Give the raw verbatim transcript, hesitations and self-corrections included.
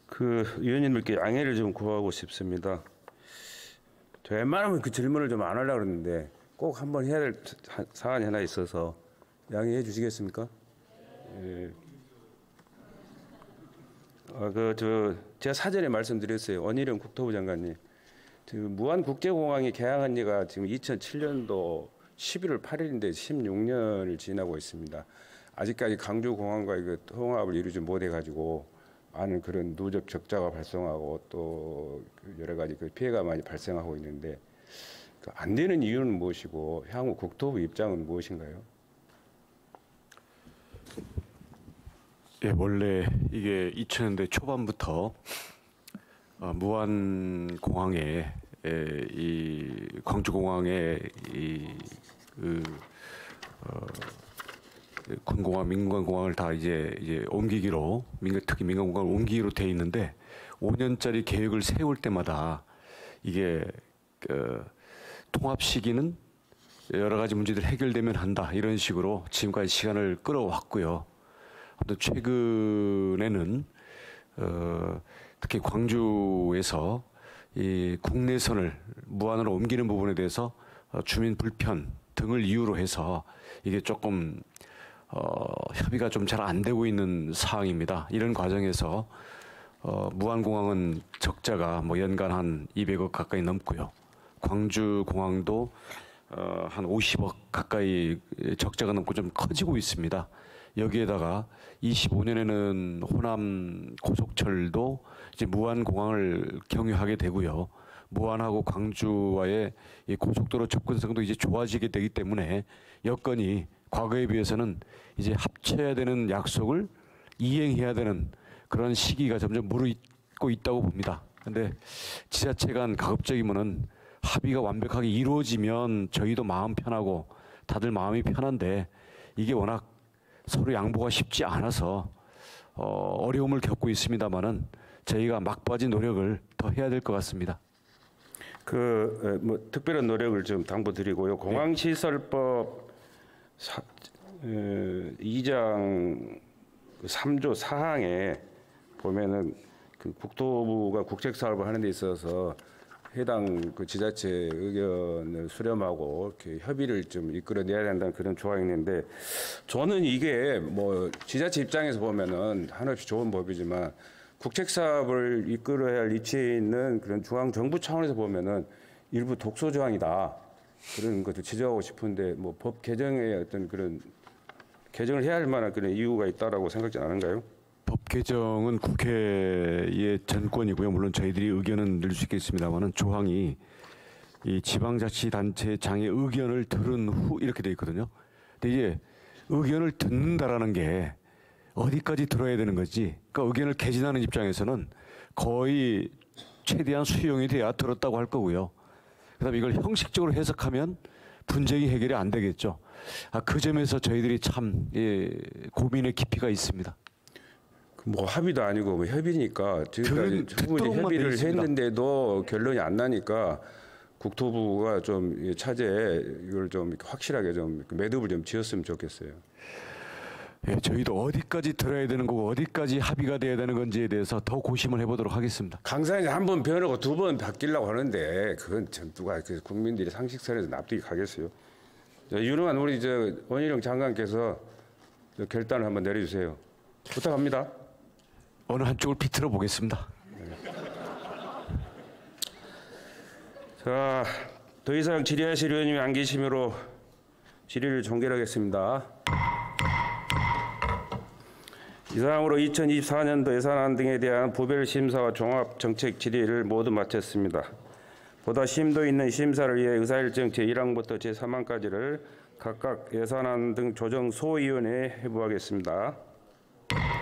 그 위원님들께 양해를 좀 구하고 싶습니다. 웬만하면 그 질문을 좀 안 하려고 그러는데 꼭 한번 해야 될 사안이 하나 있어서 양해해 주시겠습니까? 예. 아, 그, 저, 제가 사전에 말씀드렸어요. 원희룡 국토부 장관님. 지금 무안국제공항이 개항한 지가 지금 이천칠 년도 십일월 팔일인데 십육 년을 지나고 있습니다. 아직까지 강주공항과의 그 통합을 이루지 못해가지고 많은 그런 누적 적자가 발생하고 또 여러 가지 그 피해가 많이 발생하고 있는데 그 안 되는 이유는 무엇이고 향후 국토부 입장은 무엇인가요? 예, 원래 이게 이천 년대 초반부터 어, 무안공항에 에, 이 광주공항에 이그 어, 군공항, 민간공항을 다 이제 이제 옮기기로 민간 특히 민간공항을 옮기기로 돼 있는데 오 년짜리 계획을 세울 때마다 이게 그 통합 시기는 여러 가지 문제들 해결되면 한다 이런 식으로 지금까지 시간을 끌어왔고요. 아무튼 최근에는 어, 특히 광주에서 이 국내선을 무안으로 옮기는 부분에 대해서 주민 불편 등을 이유로 해서 이게 조금 어, 협의가 좀 잘 안 되고 있는 사항입니다. 이런 과정에서 어, 무안공항은 적자가 뭐 연간 한 이백억 가까이 넘고요. 광주공항도 어, 한 오십억 가까이 적자가 넘고 좀 커지고 있습니다. 여기에다가 이십오 년에는 호남 고속철도 이제 무안공항을 경유하게 되고요. 무안하고 광주와의 이 고속도로 접근성도 이제 좋아지게 되기 때문에 여건이 과거에 비해서는 이제 합쳐야 되는 약속을 이행해야 되는 그런 시기가 점점 무르익고 있다고 봅니다. 그런데 지자체 간 가급적이면은 합의가 완벽하게 이루어지면 저희도 마음 편하고 다들 마음이 편한데 이게 워낙 서로 양보가 쉽지 않아서 어, 어려움을 겪고 있습니다만은 저희가 막바지 노력을 더 해야 될 것 같습니다. 그 뭐 특별한 노력을 좀 당부드리고요. 공항시설법 사, 에, 이 장 삼 조 사 항에 보면은 그 국토부가 국책사업을 하는 데 있어서 해당 그 지자체 의견을 수렴하고 이렇게 협의를 좀 이끌어내야 된다는 그런 조항이 있는데 저는 이게 뭐 지자체 입장에서 보면은 한없이 좋은 법이지만 국책사업을 이끌어야 할 위치에 있는 그런 중앙정부 차원에서 보면은 일부 독소 조항이다. 그런 것도 지적하고 싶은데 뭐 법 개정에 어떤 그런 개정을 해야 할 만한 그런 이유가 있다라고 생각지 않은가요? 법 개정은 국회의 전권이고요. 물론 저희들이 의견은 낼 수 있겠습니다만은 조항이 이 지방자치단체장의 의견을 들은 후 이렇게 돼 있거든요. 근데 이제 의견을 듣는다라는 게 어디까지 들어야 되는 거지? 그러니까 의견을 개진하는 입장에서는 거의 최대한 수용이 돼야 들었다고 할 거고요. 그다음에 이걸 형식적으로 해석하면 분쟁이 해결이 안 되겠죠. 아, 그 점에서 저희들이 참 예, 고민의 깊이가 있습니다. 뭐 합의도 아니고 뭐 협의니까 지금까지 충분히 협의를 했는데도 결론이 안 나니까 국토부가 좀 차제에 이걸 좀 확실하게 좀 매듭을 좀 지었으면 좋겠어요. 예, 저희도 어디까지 들어야 되는 거고 어디까지 합의가 돼야 되는 건지에 대해서 더 고심을 해보도록 하겠습니다. 강사님 한 번 변하고 두 번 바뀌려고 하는데 그건 참 누가 그 국민들이 상식선에서 납득이 가겠어요. 자, 유능한 우리 저 원희룡 장관께서 결단을 한번 내려주세요. 부탁합니다. 어느 한쪽을 비틀어 보겠습니다. 네. 자, 더 이상 질의하실 의원님이 안 계시므로 질의를 종결하겠습니다. 이상으로 이천이십사 년도 예산안 등에 대한 부별 심사와 종합 정책 질의를 모두 마쳤습니다. 보다 심도 있는 심사를 위해 의사일정 제일 항부터 제삼 항까지를 각각 예산안 등 조정 소위원회에 회부하겠습니다.